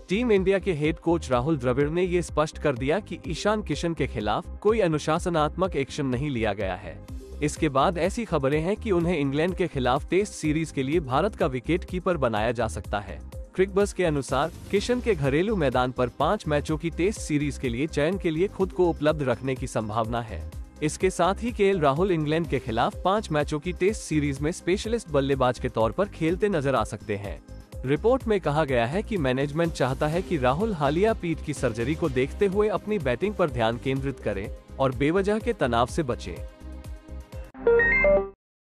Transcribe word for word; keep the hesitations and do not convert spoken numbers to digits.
Team India के head coach Rahul Dravid ने ये स्पष्ट कर दिया कि ईशान किशन के खिलाफ कोई अनुशासनात्मक एक्शन नहीं लिया गया है। इसके बाद ऐसी खबरें हैं कि उन्हें इंग्लैंड के खिलाफ टेस्ट सीरीज के लिए भारत का विकेट कीपर बनाया जा सकता है। क्रिकबज़ के अनुसार किशन के घरेलू मैदान पर पाँच मैचों की टेस्ट सीरीज के लिए चयन के लिए खुद को उपलब्ध रखने की संभावना है। इसके साथ ही केएल राहुल इंग्लैंड के खिलाफ पाँच मैचों की टेस्ट सीरीज में स्पेशलिस्ट बल्लेबाज के तौर पर खेलते नजर आ सकते हैं। रिपोर्ट में कहा गया है कि मैनेजमेंट चाहता है कि राहुल हालिया पीठ की सर्जरी को देखते हुए अपनी बैटिंग पर ध्यान केंद्रित करें और बेवजह के तनाव से बचें।